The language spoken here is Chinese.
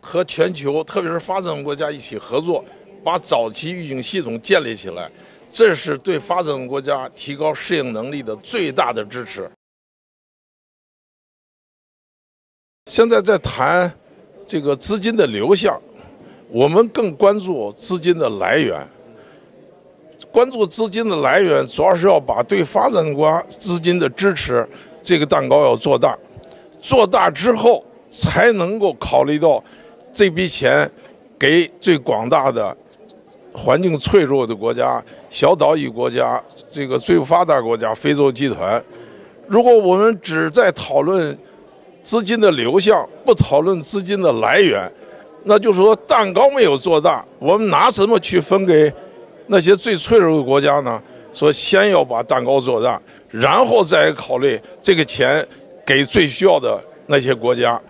和全球，特别是发展中国家一起合作，把早期预警系统建立起来，这是对发展中国家提高适应能力的最大的支持。现在在谈这个资金的流向，我们更关注资金的来源。关注资金的来源，主要是要把对发展中国家资金的支持这个蛋糕要做大，做大之后才能够考虑到这笔钱给最广大的环境脆弱的国家、小岛屿国家、这个最发达国家、非洲集团。如果我们只在讨论资金的流向，不讨论资金的来源，那就是说蛋糕没有做大，我们拿什么去分给那些最脆弱的国家呢？说先要把蛋糕做大，然后再考虑这个钱给最需要的那些国家。